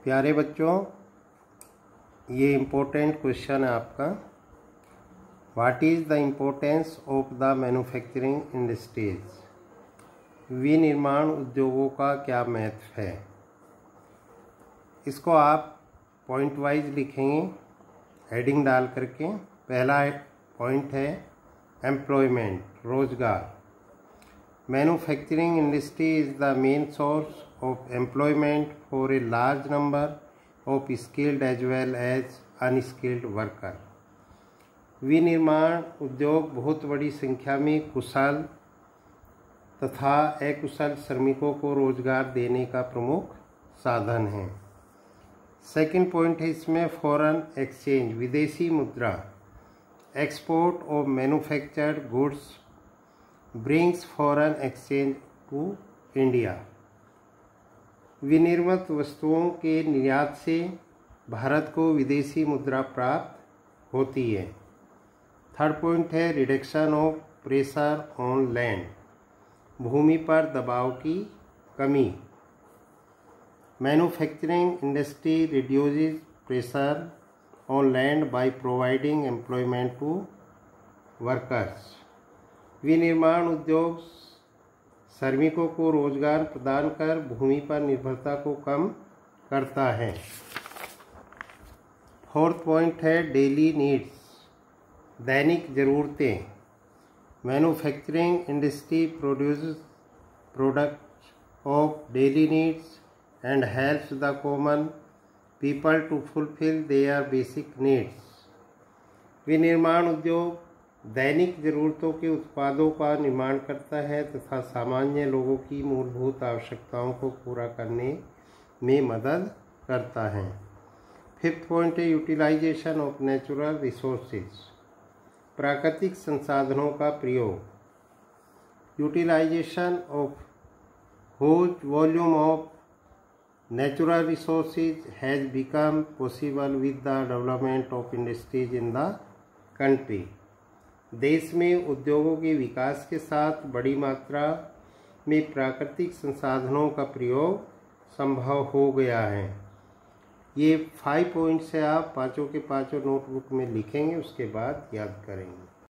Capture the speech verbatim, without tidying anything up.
प्यारे बच्चों, ये इम्पोर्टेंट क्वेश्चन है आपका। What is the importance of the manufacturing industries? विनिर्माण उद्योगों का क्या महत्व है? इसको आप पॉइंट वाइज लिखेंगे हेडिंग डाल करके। पहला पॉइंट है एम्प्लॉयमेंट, रोजगार। Manufacturing industry is the main source of employment for a large number of skilled as well as unskilled worker। विनिर्माण उद्योग बहुत बड़ी संख्या में कुशल तथा अकुशल श्रमिकों को रोजगार देने का प्रमुख साधन है। सेकंड पॉइंट है इसमें फॉरेन एक्सचेंज, विदेशी मुद्रा। Export of manufactured goods brings foreign exchange to India. विनिर्मित वस्तुओं के निर्यात से भारत को विदेशी मुद्रा प्राप्त होती है। थर्ड पॉइंट है reduction of pressure on land, भूमि पर दबाव की कमी। Manufacturing industry reduces pressure on land by providing employment to workers. विनिर्माण उद्योग श्रमिकों को रोजगार प्रदान कर भूमि पर निर्भरता को कम करता है। फोर्थ पॉइंट है डेली नीड्स, दैनिक ज़रूरतें। Manufacturing industry produces products of daily needs and helps the common people to fulfil their basic needs. विनिर्माण उद्योग दैनिक ज़रूरतों के उत्पादों का निर्माण करता है तथा सामान्य लोगों की मूलभूत आवश्यकताओं को पूरा करने में मदद करता है। फिफ्थ पॉइंट है यूटिलाइजेशन ऑफ नेचुरल रिसोर्सेज, प्राकृतिक संसाधनों का प्रयोग। Utilisation of huge volume of natural resources has become possible with the development of industries in the country. देश में उद्योगों के विकास के साथ बड़ी मात्रा में प्राकृतिक संसाधनों का प्रयोग संभव हो गया है। ये फाइव पॉइंट्स से आप पाँचों के पाँचों नोटबुक में लिखेंगे, उसके बाद याद करेंगे।